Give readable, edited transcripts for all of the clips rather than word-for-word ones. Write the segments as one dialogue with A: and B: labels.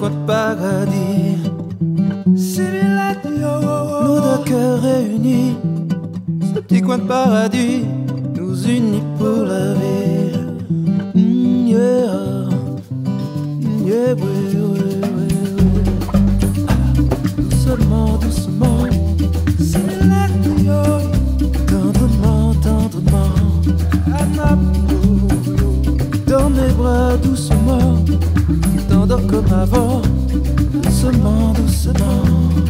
A: coin de paradis. Nos deux cœurs réunis, ce petit coin de paradis nous unit pour la vie. Yeah, yeah, ouais, ouais, ouais. Doucement, doucement, tendrement, tendrement, dans mes bras doucement, t'endors comme avant, doucement, doucement.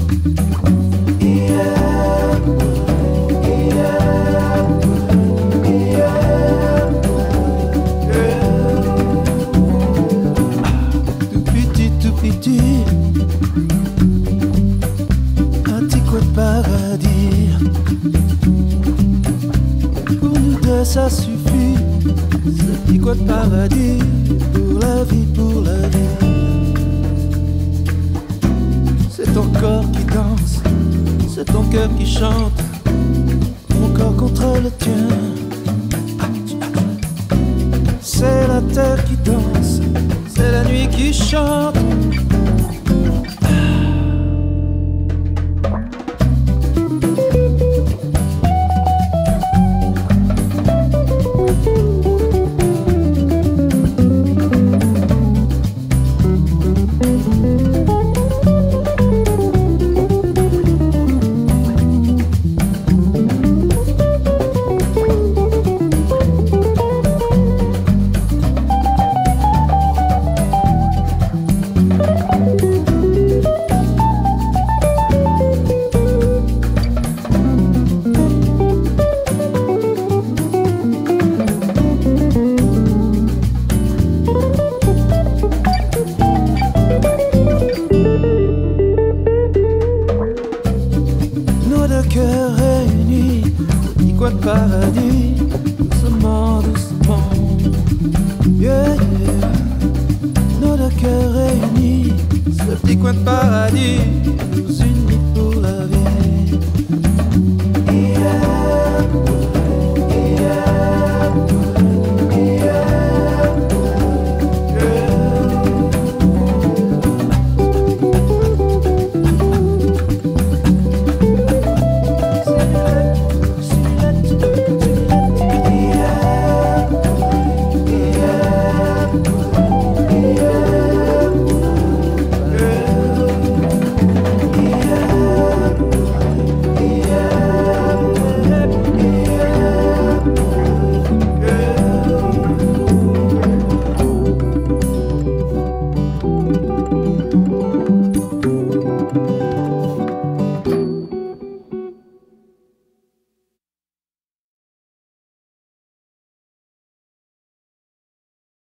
A: Tout petit, un petit coin de paradis. Pour nous deux ça suffit, ce petit coin de paradis. Pour la vie, pour la vie. C'est ton corps qui danse, c'est ton cœur qui chante, mon corps contre le tien. C'est la terre qui danse, c'est la nuit qui chante. Cœurs réunis, petit coin de paradis, doucement, doucement, yeah, yeah. Nos deux cœurs réunis, ce petit coin de paradis nous unit